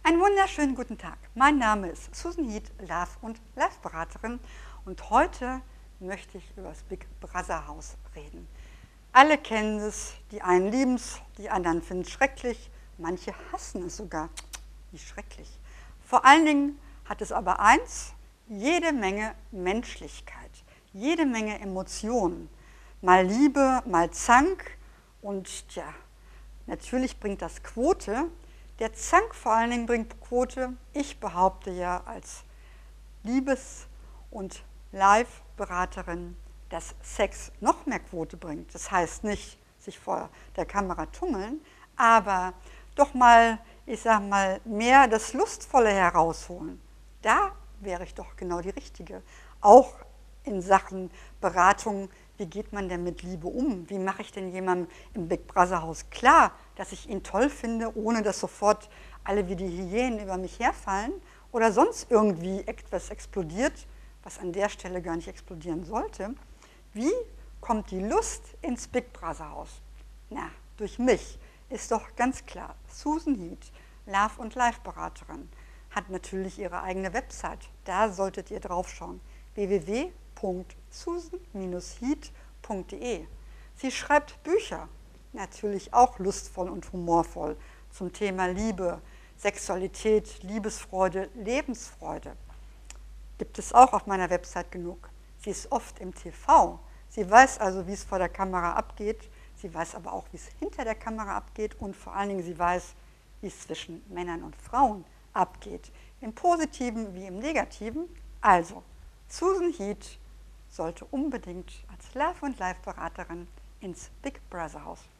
Einen wunderschönen guten Tag. Mein Name ist Susan Heath, Love- und Life-Beraterin und heute möchte ich über das Big Brother Haus reden. Alle kennen es, die einen lieben es, die anderen finden es schrecklich, manche hassen es sogar. Wie schrecklich. Vor allen Dingen hat es aber eins, jede Menge Menschlichkeit, jede Menge Emotionen. Mal Liebe, mal Zank und ja, natürlich bringt das Quote. Der Zank vor allen Dingen bringt Quote. Ich behaupte ja als Liebes- und Live-Beraterin, dass Sex noch mehr Quote bringt. Das heißt nicht, sich vor der Kamera tummeln, aber doch mal, ich sag mal, mehr das Lustvolle herausholen. Da wäre ich doch genau die Richtige. Auch in Sachen Beratung, wie geht man denn mit Liebe um? Wie mache ich denn jemandem im Big Brother Haus klar, dass ich ihn toll finde, ohne dass sofort alle wie die Hyänen über mich herfallen oder sonst irgendwie etwas explodiert, was an der Stelle gar nicht explodieren sollte? Wie kommt die Lust ins Big Brother Haus? Na, durch mich ist doch ganz klar. Susan Heath, Love- und Life-Beraterin, hat natürlich ihre eigene Website. Da solltet ihr drauf schauen. www.susan-heath.de. Sie schreibt Bücher, natürlich auch lustvoll und humorvoll, zum Thema Liebe, Sexualität, Liebesfreude, Lebensfreude. Gibt es auch auf meiner Website genug. Sie ist oft im TV. Sie weiß also, wie es vor der Kamera abgeht. Sie weiß aber auch, wie es hinter der Kamera abgeht. Und vor allen Dingen, sie weiß, wie es zwischen Männern und Frauen abgeht. Im Positiven wie im Negativen. Also, Susan Heath sollte unbedingt als Love- und Life-Beraterin ins Big Brother Haus.